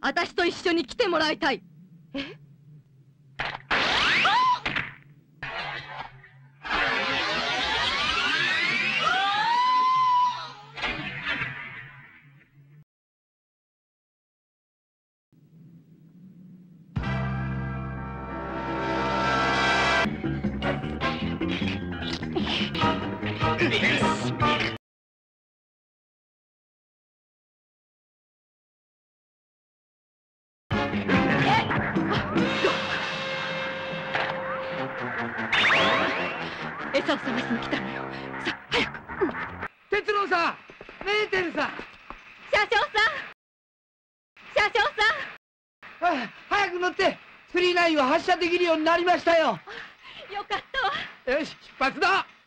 私と一緒に来てもらいたい。え？餌を探しに来たのよ。さあ、早く。 哲郎さん、メーテルさん。 車掌さん、車掌さん。 早く乗って、39は発車できるようになりましたよ。 よかったわ。 よし、出発だ。